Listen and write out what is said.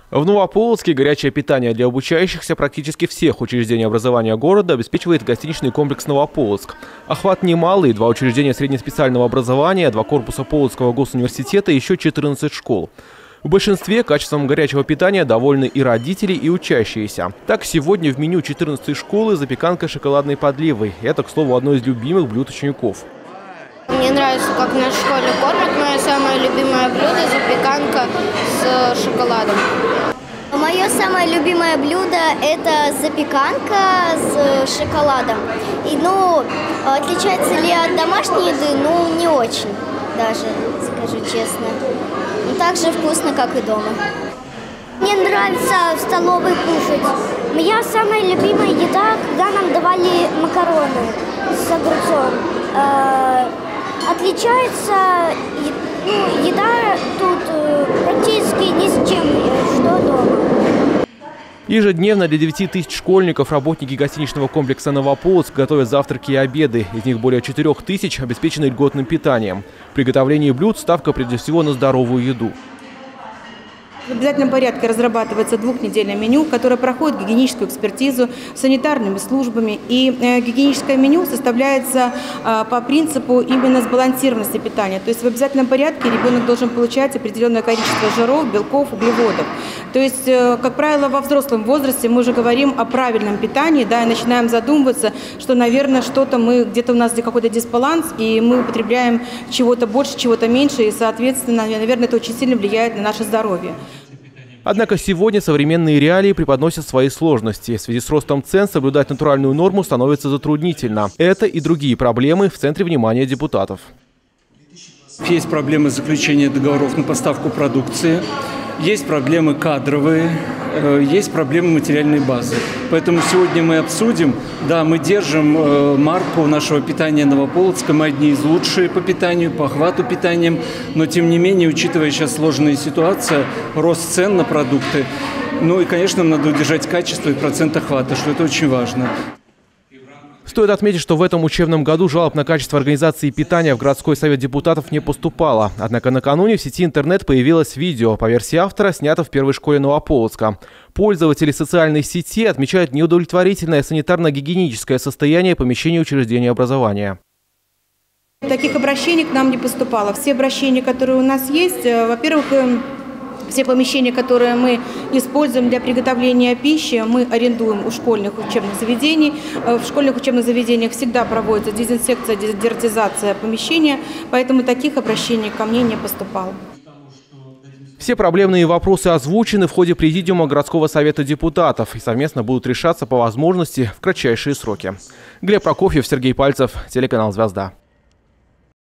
В Новополоцке горячее питание для обучающихся практически всех учреждений образования города обеспечивает гостиничный комплекс «Новополоцк». Охват немалый – 2 учреждения среднеспециального образования, 2 корпуса Полоцкого госуниверситета и еще 14 школ. В большинстве качеством горячего питания довольны и родители, и учащиеся. Так, сегодня в меню 14-й школы запеканка с шоколадной подливой. Это, к слову, одно из любимых блюд учеников. Мне нравится, как нас в школе кормят. Мое самое любимое блюдо – запеканка с шоколадом. Мое самое любимое блюдо – это запеканка с шоколадом. И, отличается ли от домашней еды? Не очень даже, скажу честно. Но так же вкусно, как и дома. Мне нравится в столовой кушать. Моя самая любимая еда, когда нам давали макароны с огурцом. Отличается еда тут практически ни с чем, что дома. Ежедневно для 9 тысяч школьников работники гостиничного комплекса «Новополоцк» готовят завтраки и обеды. Из них более 4 тысяч обеспечены льготным питанием. В приготовлении блюд ставка прежде всего на здоровую еду. В обязательном порядке разрабатывается 2-недельное меню, которое проходит гигиеническую экспертизу санитарными службами. И гигиеническое меню составляется по принципу именно сбалансированности питания. То есть в обязательном порядке ребенок должен получать определенное количество жиров, белков, углеводов. То есть, как правило, во взрослом возрасте мы уже говорим о правильном питании, и начинаем задумываться, что, наверное, где-то у нас какой-то дисбаланс, и мы употребляем чего-то больше, чего-то меньше, и, соответственно, наверное, это очень сильно влияет на наше здоровье. Однако сегодня современные реалии преподносят свои сложности. В связи с ростом цен соблюдать натуральную норму становится затруднительно. Это и другие проблемы в центре внимания депутатов. Есть проблемы заключения договоров на поставку продукции, есть проблемы кадровые, есть проблемы материальной базы. Поэтому сегодня мы обсудим, мы держим марку нашего питания Новополоцка, мы одни из лучших по питанию, по охвату питанием, но тем не менее, учитывая сейчас сложная ситуация, рост цен на продукты, и, конечно, нам надо удержать качество и процент охвата, что это очень важно. Стоит отметить, что в этом учебном году жалоб на качество организации питания в городской совет депутатов не поступало. Однако накануне в сети интернет появилось видео, по версии автора, снято в первой школе Новополоцка. Пользователи социальной сети отмечают неудовлетворительное санитарно-гигиеническое состояние помещений учреждения образования. Таких обращений к нам не поступало. Все обращения, которые у нас есть, во-первых, все помещения, которые мы используем для приготовления пищи, мы арендуем у школьных учебных заведений. В школьных учебных заведениях всегда проводится дезинсекция, дезертизация помещения, поэтому таких обращений ко мне не поступало. Все проблемные вопросы озвучены в ходе президиума городского совета депутатов и совместно будут решаться по возможности в кратчайшие сроки. Глеб Прокофьев, Сергей Пальцев, телеканал «Звезда».